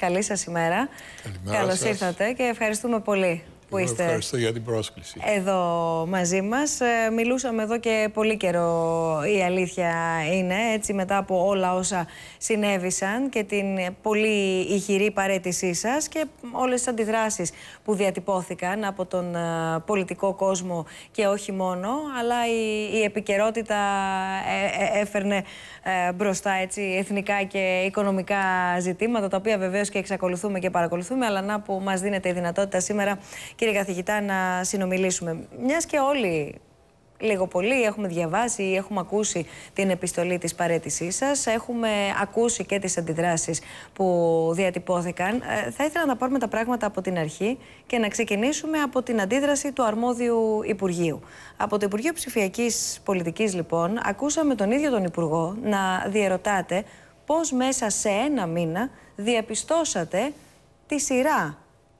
Καλή σας ημέρα. Καλώς ήρθατε και ευχαριστούμε πολύ που είστε. Ευχαριστώ για την πρόσκληση. Εδώ μαζί μας. Μιλούσαμε εδώ και πολύ καιρό, η αλήθεια είναι, έτσι, μετά από όλα όσα συνέβησαν και την πολύ ηχηρή παραίτησή σας και όλες τις αντιδράσεις που διατυπώθηκαν από τον πολιτικό κόσμο και όχι μόνο, αλλά η επικαιρότητα έφερνε μπροστά, έτσι, εθνικά και οικονομικά ζητήματα, τα οποία βεβαίως και εξακολουθούμε και παρακολουθούμε, αλλά να που μας δίνεται η δυνατότητα σήμερα, κύριε καθηγητά, να συνομιλήσουμε. Μιας και όλοι λίγο πολύ έχουμε διαβάσει ή έχουμε ακούσει την επιστολή της παραίτησής σας, έχουμε ακούσει και τις αντιδράσεις που διατυπώθηκαν, θα ήθελα να πάρουμε τα πράγματα από την αρχή και να ξεκινήσουμε από την αντίδραση του αρμόδιου Υπουργείου. Από το Υπουργείο Ψηφιακής Πολιτικής, λοιπόν, ακούσαμε τον ίδιο τον Υπουργό να διερωτάται πώς μέσα σε ένα μήνα διαπιστώσατε τη σειρά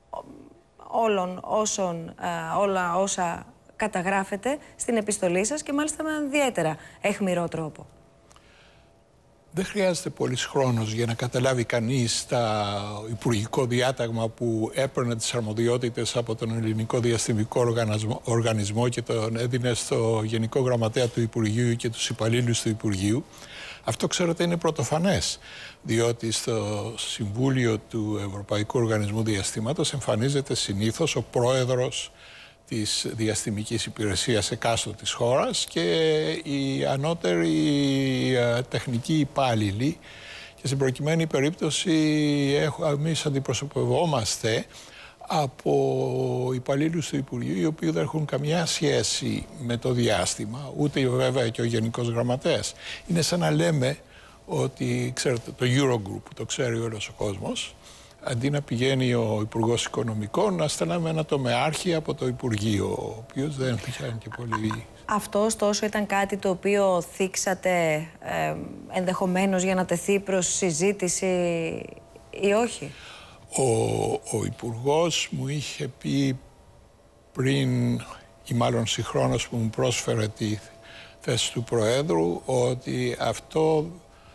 όλα όσα καταγράφετε στην επιστολή σας και μάλιστα με έναν ιδιαίτερα αιχμηρό τρόπο. Δεν χρειάζεται πολύς χρόνος για να καταλάβει κανείς το υπουργικό διάταγμα που έπαιρνε τις αρμοδιότητες από τον Ελληνικό Διαστημικό Οργανισμό και τον έδινε στο Γενικό Γραμματέα του Υπουργείου και τους υπαλλήλους του Υπουργείου. Αυτό, ξέρετε, είναι πρωτοφανές, διότι στο Συμβούλιο του Ευρωπαϊκού Οργανισμού Διαστήματος εμφανίζεται συνήθως ο πρόεδρος της διαστημικής υπηρεσίας εκάστοτε της χώρας και οι ανώτεροι τεχνικοί υπάλληλοι, και στην προκειμένη περίπτωση εμείς αντιπροσωπευόμαστε από υπαλλήλους του Υπουργείου, οι οποίοι δεν έχουν καμιά σχέση με το διάστημα, ούτε βέβαια και ο Γενικός Γραμματέας. Είναι σαν να λέμε ότι, ξέρετε, το Eurogroup, το ξέρει όλος ο κόσμος, αντί να πηγαίνει ο Υπουργός Οικονομικών, να στέλναμε ένα τομεάρχη από το Υπουργείο, ο οποίος δεν πιάνει και πολύ. Αυτό, ωστόσο, ήταν κάτι το οποίο θίξατε ενδεχομένως για να τεθεί προς συζήτηση ή όχι? Ο Υπουργός μου είχε πει πριν, ή μάλλον συγχρόνως που μου πρόσφερε τη θέση του Προέδρου, ότι αυτό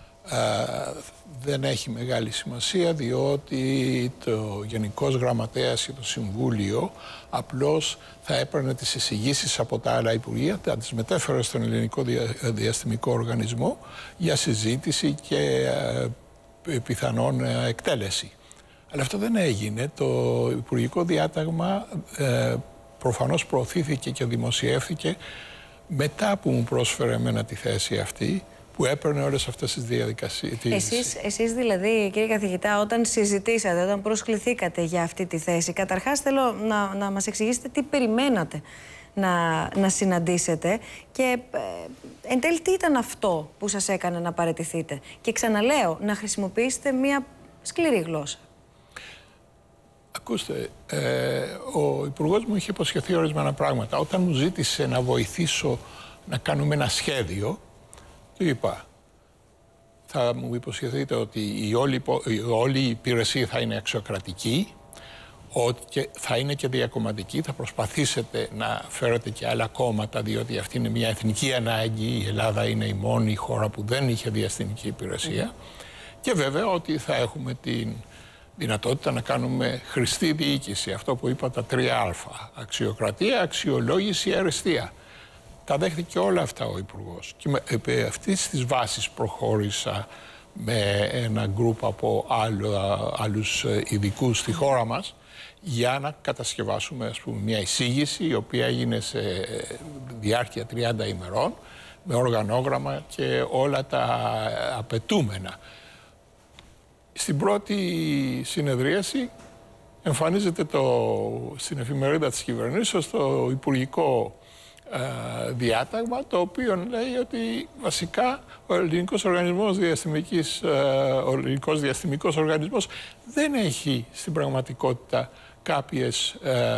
δεν έχει μεγάλη σημασία, διότι το Γενικός Γραμματέας και το Συμβούλιο απλώς θα έπαιρνε τις εισηγήσεις από τα άλλα Υπουργεία, θα τις μετέφερε στον Ελληνικό Διαστημικό Οργανισμό για συζήτηση και πιθανόν εκτέλεση. Αλλά αυτό δεν έγινε. Το Υπουργικό Διάταγμα προφανώς προωθήθηκε και δημοσιεύθηκε μετά που μου πρόσφερε εμένα τη θέση αυτή, που έπαιρνε όλες αυτές τις διαδικασίες. Εσείς δηλαδή, κύριε καθηγητά, όταν συζητήσατε, όταν προσκληθήκατε για αυτή τη θέση, καταρχάς θέλω να μας εξηγήσετε τι περιμένατε να συναντήσετε και εν τέλει τι ήταν αυτό που σας έκανε να παραιτηθείτε. Και ξαναλέω, να χρησιμοποιήσετε μια σκληρή γλώσσα. Ακούστε, ο Υπουργός μου είχε υποσχεθεί ορισμένα πράγματα. Όταν μου ζήτησε να βοηθήσω να κάνουμε ένα σχέδιο, του είπα, θα μου υποσχεθείτε ότι όλη η υπηρεσία θα είναι αξιοκρατική, ότι θα είναι και διακομματική, θα προσπαθήσετε να φέρετε και άλλα κόμματα, διότι αυτή είναι μια εθνική ανάγκη. Η Ελλάδα είναι η μόνη χώρα που δεν είχε διαστημική υπηρεσία. Και βέβαια ότι θα έχουμε την δυνατότητα να κάνουμε χρηστή διοίκηση, αυτό που είπα, τα 3Α. Αξιοκρατία, αξιολόγηση, αριστεία. Τα δέχτηκε όλα αυτά ο Υπουργός. Και επί αυτής της βάσης προχώρησα με ένα γκρουπ από άλλους ειδικούς στη χώρα μας για να κατασκευάσουμε, ας πούμε, μια εισήγηση η οποία έγινε σε διάρκεια 30 ημερών με οργανόγραμμα και όλα τα απαιτούμενα. Στην πρώτη συνεδρίαση εμφανίζεται στην εφημερίδα της κυβερνήσεως το υπουργικό διάταγμα, το οποίο λέει ότι βασικά ο Ελληνικός Διαστημικός Οργανισμός δεν έχει στην πραγματικότητα κάποιες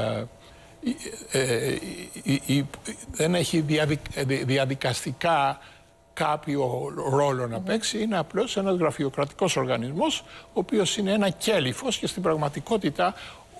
δεν έχει διαδικαστικά κάποιο ρόλο να παίξει. Είναι απλώς ένας γραφειοκρατικός οργανισμός, ο οποίος είναι ένα κέλυφος και στην πραγματικότητα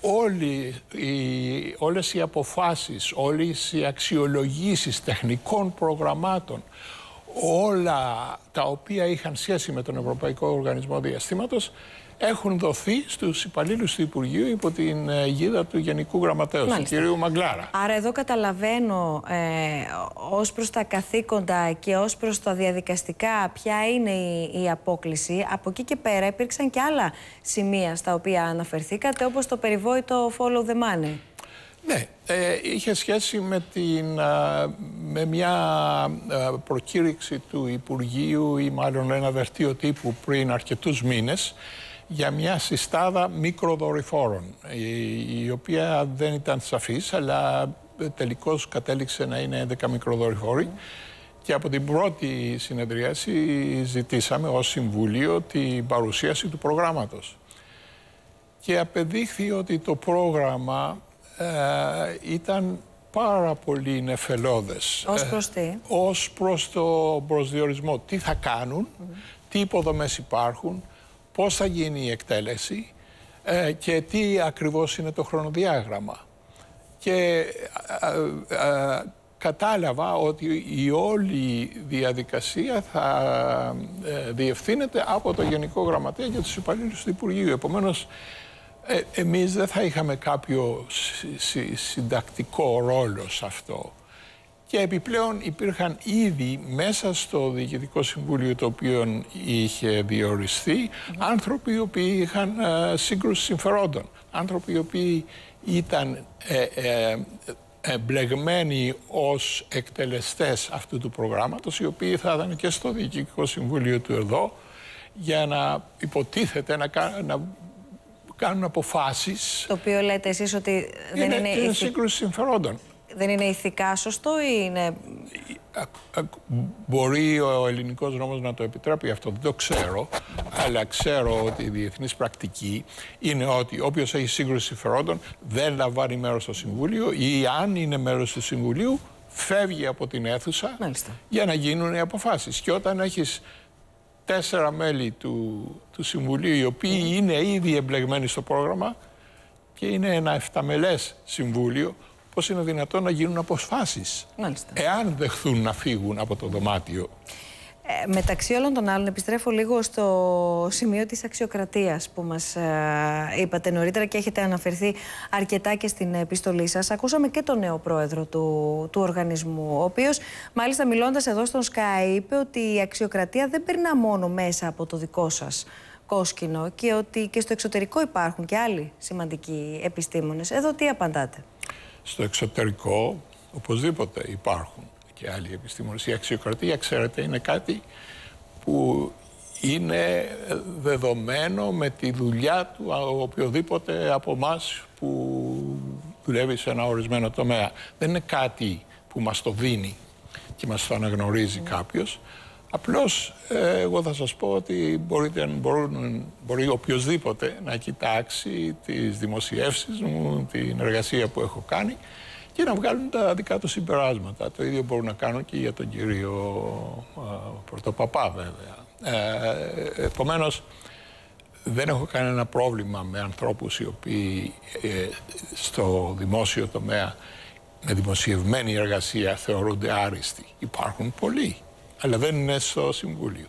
όλες οι αποφάσεις, όλες οι αξιολογήσεις τεχνικών προγραμμάτων, όλα τα οποία είχαν σχέση με τον Ευρωπαϊκό Οργανισμό Διαστήματος, έχουν δοθεί στους υπαλλήλους του Υπουργείου υπό την αιγίδα του Γενικού Γραμματέως, του κ. Μαγκλάρα. Άρα εδώ καταλαβαίνω ως προς τα καθήκοντα και ως προς τα διαδικαστικά ποια είναι η απόκληση. Από εκεί και πέρα υπήρξαν και άλλα σημεία στα οποία αναφερθήκατε, όπως το περιβόητο follow the money. Ναι, είχε σχέση με μια προκήρυξη του Υπουργείου ή μάλλον ένα δελτίο τύπου πριν αρκετούς μήνες για μια συστάδα μικροδορυφόρων, η οποία δεν ήταν σαφής, αλλά τελικώς κατέληξε να είναι 11 μικροδορυφόροι. Και από την πρώτη συνεδρίαση ζητήσαμε ως Συμβούλιο την παρουσίαση του προγράμματος. Και απεδείχθη ότι το πρόγραμμα ήταν πάρα πολύ νεφελώδες. Ως προς τι? Ως προς το προσδιορισμό. Τι θα κάνουν, τι υποδομές υπάρχουν, πώς θα γίνει η εκτέλεση και τι ακριβώς είναι το χρονοδιάγραμμα. Και κατάλαβα ότι η όλη διαδικασία θα διευθύνεται από το Γενικό Γραμματέα και τους υπαλλήλους του Υπουργείου. Επομένως, εμείς δεν θα είχαμε κάποιο συντακτικό ρόλο σε αυτό. Και επιπλέον υπήρχαν ήδη μέσα στο Διοικητικό Συμβούλιο, το οποίο είχε διοριστεί, άνθρωποι οι οποίοι είχαν σύγκρουση συμφερόντων. Άνθρωποι οι οποίοι ήταν εμπλεγμένοι ως εκτελεστές αυτού του προγράμματος, οι οποίοι θα ήταν και στο Διοικητικό Συμβούλιο του εδώ για να υποτίθεται να κάνουν αποφάσεις. Το οποίο λέτε εσείς ότι δεν είναι σύγκρουση συμφερόντων. Δεν είναι ηθικά σωστό ή είναι... Μπορεί ο ελληνικός νόμος να το επιτρέπει αυτό, δεν το ξέρω, αλλά ξέρω ότι η διεθνής πρακτική είναι ότι όποιος έχει σύγκρουση συμφερόντων δεν λαμβάνει μέρος στο Συμβούλιο ή αν είναι μέρος του Συμβουλίου φεύγει από την αίθουσα. Μάλιστα. Για να γίνουν οι αποφάσεις. Και όταν έχεις 4 μέλη του Συμβουλίου οι οποίοι είναι ήδη εμπλεγμένοι στο πρόγραμμα και είναι ένα 7μελές Συμβούλιο, πώς είναι δυνατόν να γίνουν αποφάσεις, εάν δεχθούν να φύγουν από το δωμάτιο. Μεταξύ όλων των άλλων, επιστρέφω λίγο στο σημείο της αξιοκρατίας που μας είπατε νωρίτερα και έχετε αναφερθεί αρκετά και στην επιστολή σας. Ακούσαμε και τον νέο πρόεδρο του οργανισμού, ο οποίος μάλιστα μιλώντας εδώ στον Sky είπε ότι η αξιοκρατία δεν περνά μόνο μέσα από το δικό σας κόσκινο και ότι και στο εξωτερικό υπάρχουν και άλλοι σημαντικοί επιστήμονες. Εδώ τι απαντάτε? Στο εξωτερικό οπωσδήποτε υπάρχουν και άλλοι επιστήμονες. Η αξιοκρατία, ξέρετε, είναι κάτι που είναι δεδομένο με τη δουλειά του οποιοδήποτε από εμάς που δουλεύει σε ένα ορισμένο τομέα. Δεν είναι κάτι που μας το δίνει και μας το αναγνωρίζει κάποιος. Απλώς εγώ θα σας πω ότι μπορεί οποιοσδήποτε να κοιτάξει τις δημοσιεύσεις μου, την εργασία που έχω κάνει και να βγάλουν τα δικά του συμπεράσματα. Το ίδιο μπορούν να κάνουν και για τον κύριο Πρωτοπαπά, βέβαια. Επομένως, δεν έχω κανένα πρόβλημα με ανθρώπους οι οποίοι στο δημόσιο τομέα με δημοσιευμένη εργασία θεωρούνται άριστοι. Υπάρχουν πολλοί, αλλά δεν είναι στο Συμβούλιο.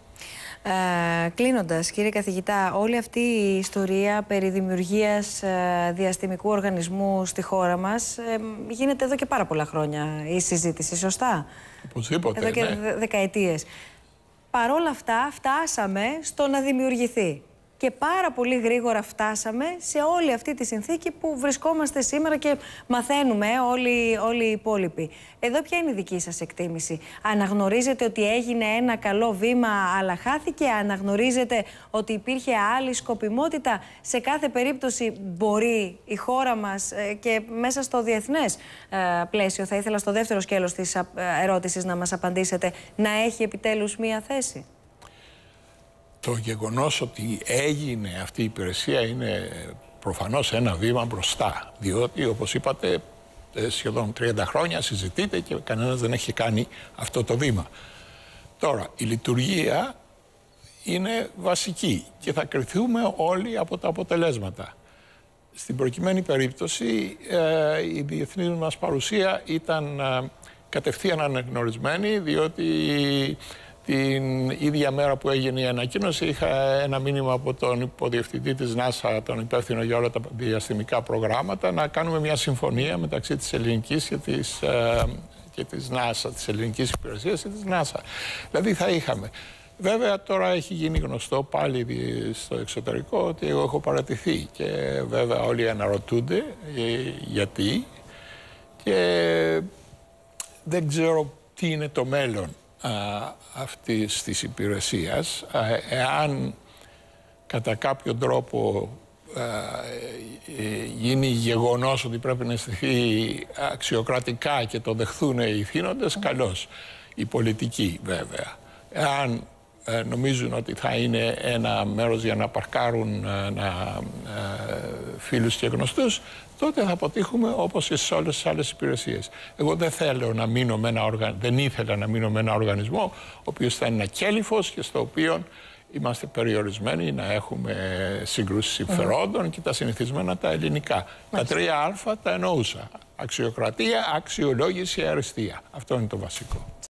Κλείνοντας, κύριε καθηγητά, όλη αυτή η ιστορία περί δημιουργίας διαστημικού οργανισμού στη χώρα μας γίνεται εδώ και πάρα πολλά χρόνια η συζήτηση, σωστά? Οπωσδήποτε, εδώ και δεκαετίες. Παρόλα αυτά φτάσαμε στο να δημιουργηθεί. Και πάρα πολύ γρήγορα φτάσαμε σε όλη αυτή τη συνθήκη που βρισκόμαστε σήμερα και μαθαίνουμε όλοι οι υπόλοιποι. Εδώ ποια είναι η δική σας εκτίμηση? Αναγνωρίζετε ότι έγινε ένα καλό βήμα αλλά χάθηκε? Αναγνωρίζετε ότι υπήρχε άλλη σκοπιμότητα? Σε κάθε περίπτωση μπορεί η χώρα μας και μέσα στο διεθνές πλαίσιο, θα ήθελα στο δεύτερο σκέλος της ερώτησης να μας απαντήσετε, να έχει επιτέλους μία θέση? Το γεγονός ότι έγινε αυτή η υπηρεσία είναι προφανώς ένα βήμα μπροστά. Διότι, όπως είπατε, σχεδόν 30 χρόνια συζητείται και κανένας δεν έχει κάνει αυτό το βήμα. Τώρα, η λειτουργία είναι βασική και θα κριθούμε όλοι από τα αποτελέσματα. Στην προκειμένη περίπτωση, η διεθνή μας παρουσία ήταν κατευθείαν αναγνωρισμένη, διότι Την ίδια μέρα που έγινε η ανακοίνωση είχα ένα μήνυμα από τον υποδιευθυντή της NASA, τον υπεύθυνο για όλα τα διαστημικά προγράμματα, να κάνουμε μια συμφωνία μεταξύ της ελληνικής και της NASA, της ελληνικής υπηρεσίας και της NASA. Δηλαδή θα είχαμε. Βέβαια τώρα έχει γίνει γνωστό πάλι στο εξωτερικό ότι εγώ έχω παρατηθεί και βέβαια όλοι αναρωτούνται γιατί και δεν ξέρω τι είναι το μέλλον αυτής της υπηρεσίας. Εάν κατά κάποιο τρόπο γίνει γεγονός ότι πρέπει να στηθεί αξιοκρατικά και το δεχθούν οι θύνοντες, καλώς. Οι πολιτικοί βέβαια. Εάν νομίζουν ότι θα είναι ένα μέρος για να παρκάρουν φίλους και γνωστούς, τότε θα αποτύχουμε όπως και σε όλες τις άλλες υπηρεσίες. Εγώ δεν θέλω να μείνω με δεν ήθελα να μείνω με ένα οργανισμό ο οποίος θα είναι ένα κέλυφος και στο οποίο είμαστε περιορισμένοι να έχουμε σύγκρουση συμφερόντων και τα συνηθισμένα τα ελληνικά. Τα 3 Α τα εννοούσα. Αξιοκρατία, αξιολόγηση, αριστεία. Αυτό είναι το βασικό.